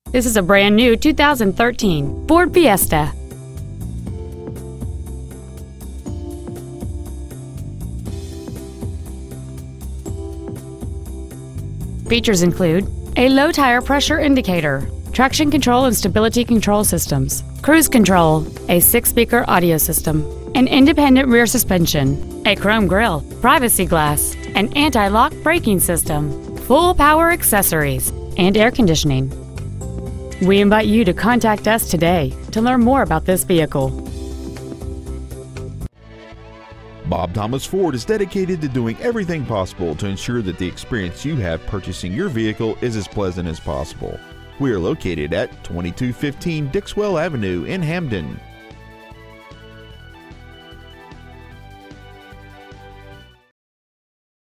This is a brand new 2013 Ford Fiesta. Features include a low tire pressure indicator, traction control and stability control systems, cruise control, a 6-speaker audio system, an independent rear suspension, a chrome grille, privacy glass, an anti-lock braking system, full power accessories, and air conditioning. We invite you to contact us today to learn more about this vehicle. Bob Thomas Ford is dedicated to doing everything possible to ensure that the experience you have purchasing your vehicle is as pleasant as possible. We are located at 2215 Dixwell Avenue in Hamden.